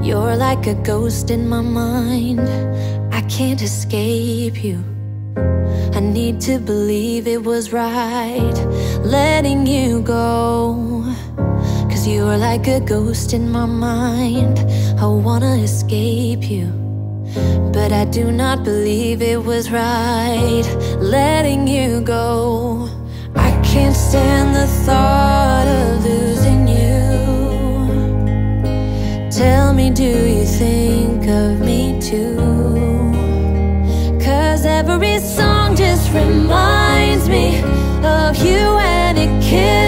You're like a ghost in my mind. I can't escape you. I need to believe it was right letting you go. 'Cause you're like a ghost in my mind. I wanna escape you, but I do not believe it was right letting you go. I can't stand the thought of losing you. Tell me, do you think of me too? 'Cause every song just reminds me of you, and it kills